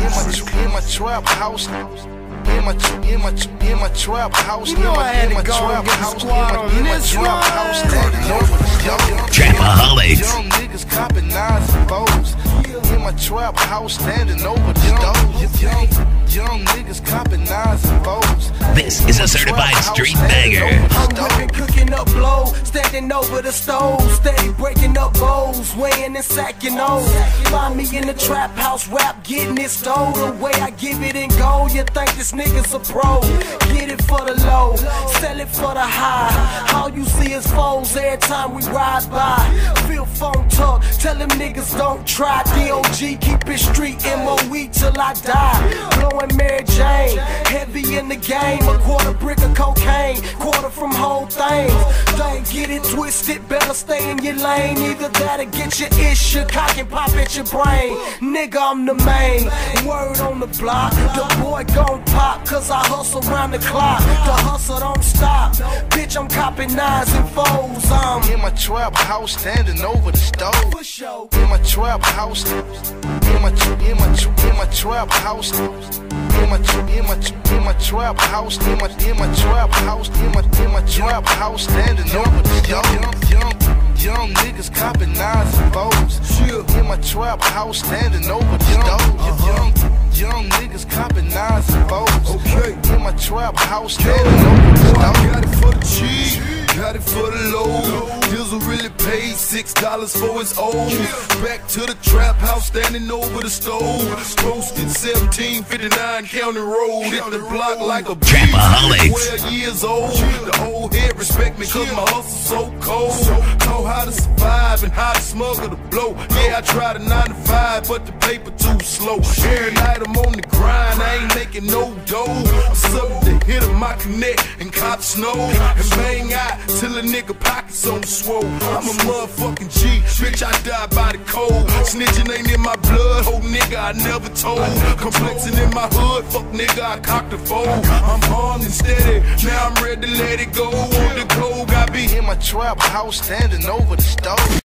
In my trap house. In my trap house. You know I had to go and get the squad on this one. Trapaholics. Young niggas copping 9s and 4s. In my trap house, standing over the stove. Young niggas copping 9s and 4s. This is a certified street banger. I'm whipping, cooking up blow, standing over the stove, steady breaking up bowls, weighing and sacking those. Find me in the trap house, rap, getting it stole. The way I give it in gold, you think this nigga's a pro. Get it for the low, sell it for the high. All you see is foes every time we ride by. Feel phone talk, tell them niggas don't try. DOG, keep it street, MOE till I die. Blowing Mary Jane, heavy in the game. A quarter brick of cocaine, quarter from whole things. Don't get it twisted, better stay in your lane. Either that or get your issue, cock and pop at your brain. Nigga, I'm the main, word on the block. The boy gon' pop, cause I hustle round the clock. The hustle don't stop, bitch, I'm copping 9s and 4s. In my trap house, standing over the stove. In my trap house. In my trap house. In my trap house. In my trap house. In my trap house, standing over the stove. Young niggas copping 9s and 4s. In my trap house, standing over the stove. Young niggas copping 9s and 4s. In my trap house, standing over the stove. Got it for the cheap, got it for the low. Dizzle really paid $6 for his old. Back to the trap house, standing over the stove. Posted 1759 County Road. Hit the block like a Trapaholics. 12 years old. The old head respect me cause my hustle so cold. Know how to survive and how to smuggle the blow. Yeah, I tried a 9 to 5, but the paper too slow. Every night I'm on the grind, I ain't making no dough. I'm something to hit on my connect and cop snow. And bang out till a nigga pockets on swole. I'm a motherfucking G, bitch, I die by the cold. Snitching ain't in my blood, whole nigga I never told. Complexing in my hood, fuck nigga, I cocked the fold. I'm armed and steady, now I'm ready to let it go. On the go, I be in my trap house, standing over the stove.